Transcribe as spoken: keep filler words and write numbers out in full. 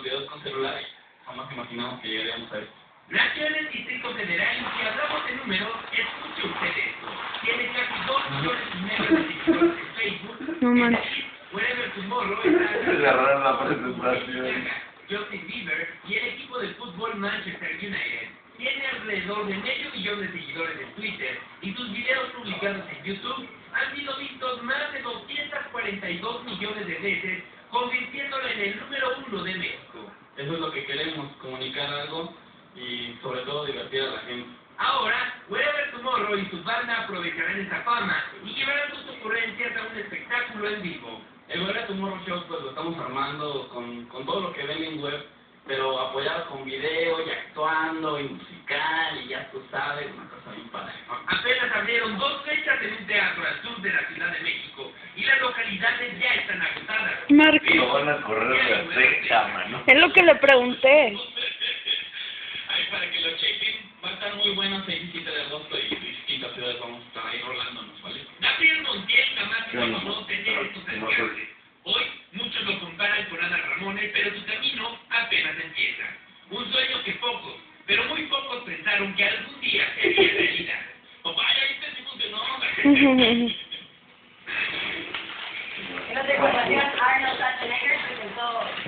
videos con celular, jamás imaginamos que llegaríamos a esto. Nació en el Distrito Federal y si hablamos de números, escuche usted esto. Tiene casi dos millones y medio de seguidores en Facebook. No manches. Wherever Tomorrow está... Agarraron la presentación. Justin Bieber y el equipo de fútbol Manchester United. Tiene alrededor de medio millón de seguidores en Twitter y sus videos publicados en YouTube han sido vistos más de doscientos cuarenta y dos millones de veces, convirtiéndolo en el número uno de México. Eso es lo que queremos, comunicar algo y sobre todo divertir a la gente. Ahora, Wherever Tomorrow y su banda aprovecharán esta fama y llevarán sus ocurrencias a un espectáculo en vivo. El Wherever Tomorrow Show pues lo estamos armando con, con todo lo que ven en web, pero apoyado con video y actuando y musical y ya tú sabes, una cosa bien padre. Apenas abrieron dos fechas en un teatro al sur de la Ciudad de México y las localidades ya están agotadas. Marco. Lo van a correr de fecha, mano. Es lo que le pregunté. Ay, para que lo chequen, va a estar muy bueno seis y siete de agosto y distintas ciudades vamos a estar ahí rolándonos, ¿vale? Gabriel Montiel jamás Yo no, imaginó tener estos no alcances. Hoy muchos lo comparan con Ana Ramones, pero su camino apenas empieza. Un sueño que pocos, pero muy pocos pensaron que algún día sería realidad. O vaya, ahí tenemos de nombre. ¿No te conocías Arnold Schwarzenegger? Presentó